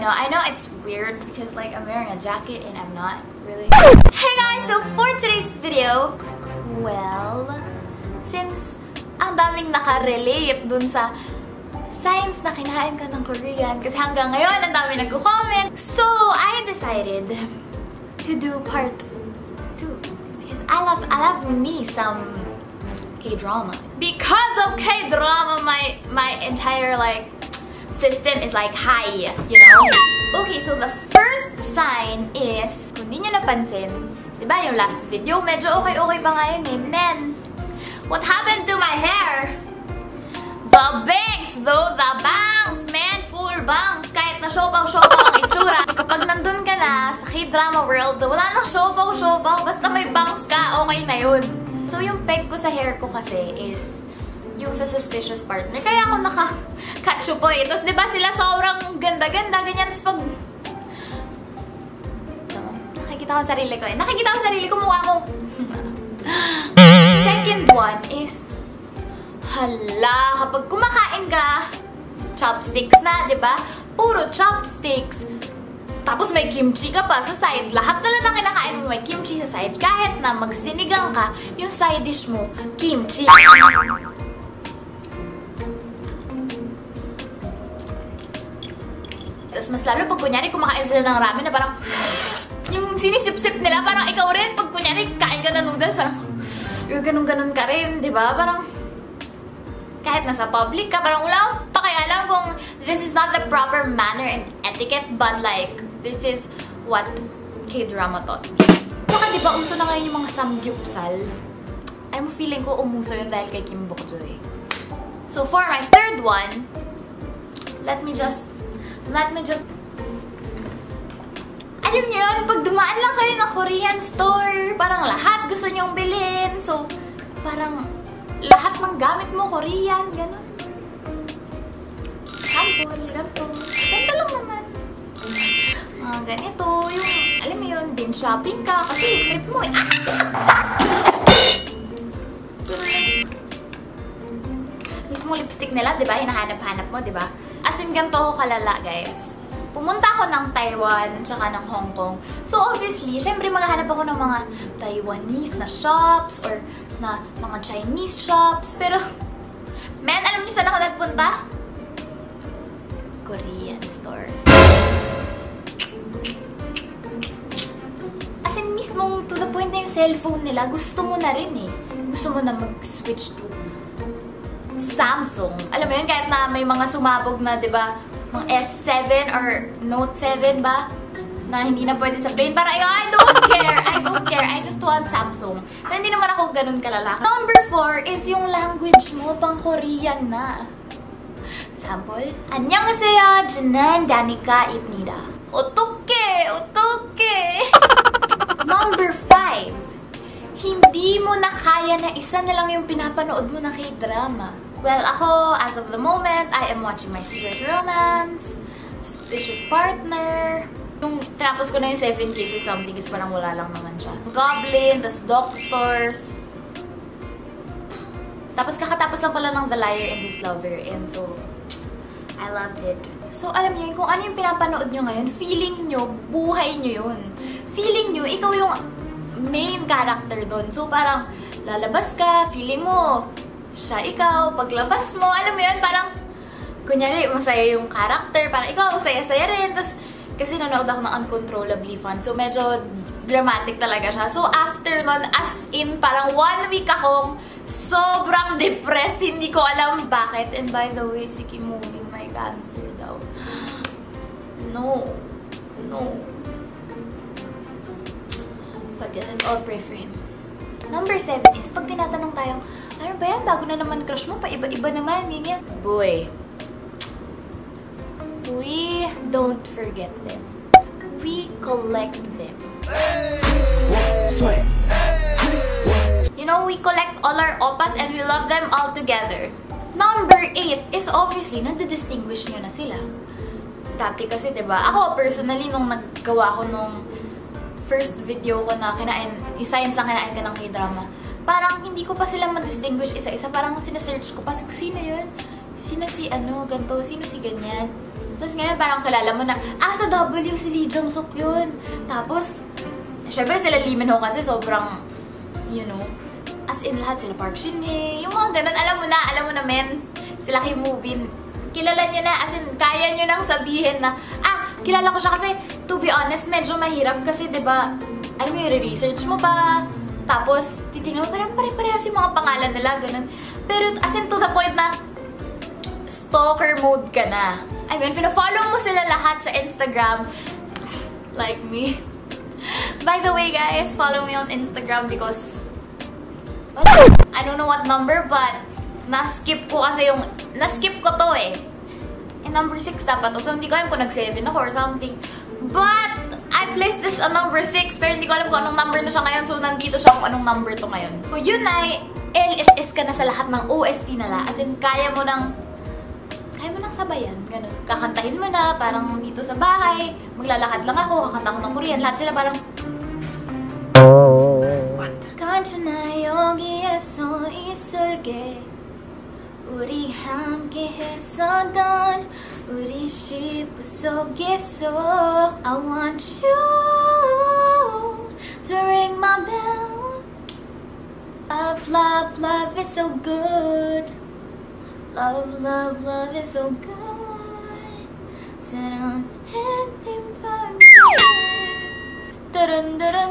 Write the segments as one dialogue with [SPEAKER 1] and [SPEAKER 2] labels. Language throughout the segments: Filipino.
[SPEAKER 1] I know it's weird because like I'm wearing a jacket and I'm not really. Hey guys, so for today's video, well, since ang daming nakarelate dun sa signs na kinain ka ng Korean, kasi hanggang ngayon ang dami nagko-comment, so I decided to do part 2 because I love me some K-drama. Because of K-drama, my entire like system is like high, you know? Okay, so the first sign is, kung di nyo napansin, diba yung last video, medyo okay pa nga yun eh. Men, what happened to my hair? The bangs though, the bangs, man, full bangs. Kahit na siopaw-siopaw ang itsura. Kapag nandun ka na sa K-drama world, wala nang siopaw-siopaw, basta may bangs ka, okay na yun. So yung peg ko sa hair ko kasi is yung sa suspicious partner. Kaya ako naka-katsupoy. Tapos diba sila sobrang ganda-ganda, ganyan. Tapos pag nakikita ko sarili ko eh. Nakikita ko sarili ko, mukha ko. Second one is, hala, kapag kumakain ka, chopsticks na, diba? Puro chopsticks. Tapos may kimchi ka pa sa side. Lahat na lang na kinakain mo may kimchi sa side. Kahit na magsinigang ka, yung side dish mo, kimchi. Tapos mas lalo pag kunyari kumakain sila ng ramen na parang yung sinisip-sip nila, parang ikaw rin. Pag kunyari kain ka ng noodles, parang yung ganun-ganun ka rin, diba? Parang kahit nasa public ka, parang wala akong pakialam kung this is not the proper manner and etiquette, but like, this is what K-drama taught me. Saka diba, uso na ngayon yung mga samgyupsal? I'm feeling ko umuso yun dahil kay Kim Bok-joo eh. So for my third one, let me just alam niyo yun, pag dumaan lang kayo na Korean store, parang lahat gusto niyong bilhin. So, parang lahat ng gamit mo, Korean, gano'n. Sample, ganito. Ganito lang naman. Ganito, yung, alam mo yun, din shopping ka, kasi trip mo eh. Mismo lipstick nila, diba? Hinahanap-hanap mo, diba? As in, ganito ako kalala, guys. Pumunta ako ng Taiwan, tsaka ng Hong Kong. So, obviously, syempre maghahanap ako ng mga Taiwanese na shops or na mga Chinese shops. Pero, men, alam niyo saan ako nagpunta? Korean stores. As in, mismong to the point na yung cellphone nila, gusto mo na rin eh. Gusto mo na mag-switch to Samsung. Alam mo yun, kahit na may mga sumabog na, diba, mga S7 or Note 7 ba? Na hindi na pwede sa plane. Para, I don't care. I just want Samsung. Pero hindi naman ako ganun kalalaki. Number 4 is yung language mo, pang Korean na. Sample. 안녕하세요. 저는 다니까 입니다. 어떡해. Number 5. Hindi mo na kaya na isa na lang yung pinapanood mo na K-drama. Well, ako, as of the moment, I am watching My Secret Romance, Suspicious Partner. Nung tinapos ko na yung 7 Cases Something is parang wala lang naman siya. Goblin, tas Doctors. Tapos kakatapos lang pala ng The Liar and His Lover. And so, I loved it. So, alam niyo yun, kung ano yung pinapanood nyo ngayon, feeling nyo, buhay nyo yun. Feeling nyo, ikaw yung main character doon. So, parang lalabas ka, feeling mo, siya ikaw, paglabas mo, alam mo yun, parang, kunyari, masaya yung character, parang ikaw, masaya-saya rin, tapos, kasi nanood ako ng Uncontrollably Fun, so medyo dramatic talaga siya. So, after nun, as in, parang 1 week akong sobrang depressed, hindi ko alam bakit. And by the way, si Kim Woo-bin may cancer daw. No. But yeah, let's all pray for him. Number 7 is, pag tinatanong tayo, ano ba yan? Bago na naman crush mo, pa-iba-iba naman, ganyan. Boy, we don't forget them. We collect them. You know, we collect all our oppas and we love them all together. Number 8 is obviously, nadidistinguish nyo na sila. Dati kasi, diba? Ako, personally, nung naggawa ko nung first video ko na kinain, yung science na kinain ka ng K-drama, parang hindi ko pa sila ma-distinguish isa-isa. Parang sinesearch ko pa, sino yun? Sino si ano, ganito? Sino si ganyan? Tapos ngayon parang kilala mo na, sa W si Lee Jong-suk yun. Tapos, syempre sila Lee Min-ho kasi sobrang, you know, as in lahat sila Park Shin-hye, yung mga ganun, alam mo na men, sila Kim Woo-bin, kilala nyo na, as in, kaya nyo nang sabihin na, kilala ko siya kasi, to be honest, medyo mahirap kasi, diba, alam mo yung research mo pa, tapos, titingnan mo, parang pare-parehas yung mga pangalan nila, ganun. Pero, as in, to the point na, stalker mode ka na. I mean, pina-follow mo sila lahat sa Instagram, like me. By the way, guys, follow me on Instagram because, I don't know what number, but, na-skip ko kasi yung, na-skip ko to eh. Number 6 dapat to. So, hindi ko alam kung nag-7 ako or something. But, I placed this on number 6. Pero hindi ko alam kung anong number na siya ngayon. So, nandito siya kung anong number to ngayon. So, yun ay, LSS ka na sa lahat ng OST nila. As in, kaya mo nang sabayan. Ganun. Kakantahin mo na, parang dito sa bahay. Maglalakad lang ako, kakanta ko ng Korean. Lahat sila parang, what? Kanchana yogi에서 있을게 우리 함께 했었던 우리 시부 속에서 I want you to ring my bell. Love, love is so good. Love, love, love is so good. 사랑 ending by dun dun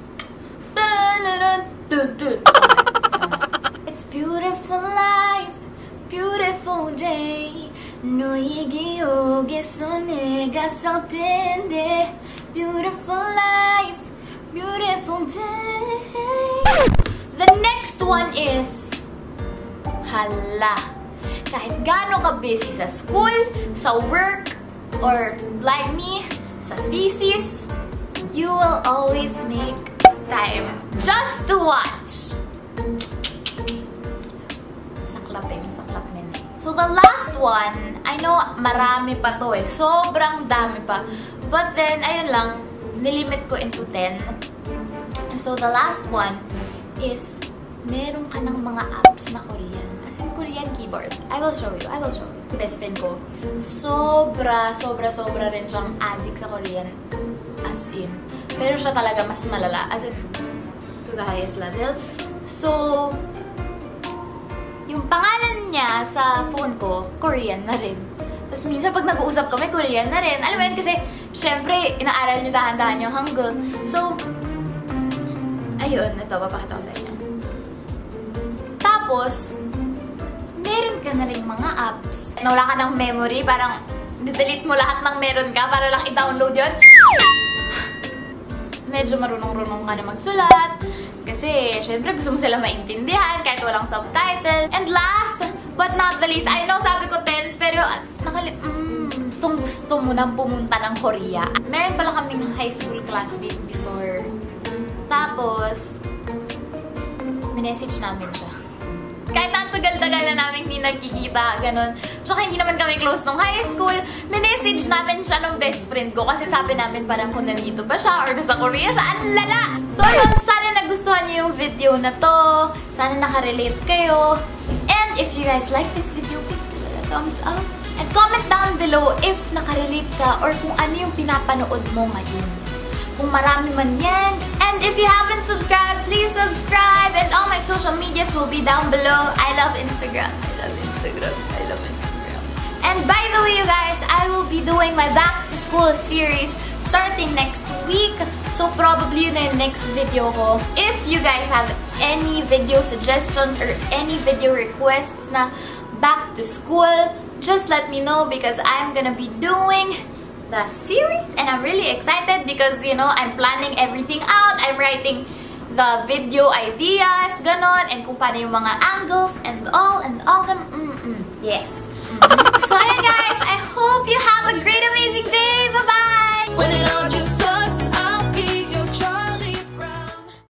[SPEAKER 1] dun dun dun. It's beautiful life. Beautiful day. 너의 기억에서 내가 설 텐데. Beautiful life. Beautiful day. The next one is hala. Kahit gaano ka busy sa school, sa work, or like me, sa thesis, you will always make time just to watch. So, the last one, I know marami pa to eh. Sobrang dami pa. But then, ayun lang, nilimit ko into 10. So, the last one is, meron ka ng mga apps na Korean. As in, Korean keyboard. I will show you. Best friend ko, sobra rin siyang addict sa Korean. As in. Pero siya talaga mas malala. As in, to the highest level. So, yung pangalan niya sa phone ko, Korean na rin. Tapos minsan pag nag-uusap kami, Korean na rin. Alam mo yun kasi, syempre, inaaral nyo dahan-dahan yung Hangul. So, ayun, ito, papakita ko sa inyo. Tapos, meron ka na rin mga apps. Nawala ka ng memory, parang delete mo lahat ng meron ka para lang i-download yun. Medyo marunong-runong ka na magsulat. Kasi, syempre, gusto mo sila maintindihan kahit walang subtitle. And last, but not the least, I know sabi ko 10, pero gusto mo nang pumunta ng Korea. Meron pala kaming high school classmate before. Tapos, minessage namin siya. Kahit ang tagal-tagal na namin hindi nagkikita, ganun. Tsaka hindi naman kami close nung high school, minessage namin siya ng best friend ko kasi sabi namin parang kung nandito ba siya or nasa Korea siya, ang lala! So ayun, sana nagustuhan niyo yung video na to. Sana nakarelate kayo. And if you guys like this video, please give it a thumbs up. And comment down below if nakarelate ka or kung ano yung pinapanood mo ngayon. Kung marami man yan. And if you haven't subscribed, please subscribe. And all my social medias will be down below. I love Instagram. And by the way, you guys, I will be doing my back to school series starting next week. So probably yun na yung next video ko. If you guys have any video suggestions or any video requests na back to school, just let me know because I'm gonna be doing the series and I'm really excited because, you know, I'm planning everything out. I'm writing the video ideas, ganon, and kung paano yung mga angles and all them. Yes. So, ayan guys, I hope you have a great, amazing day.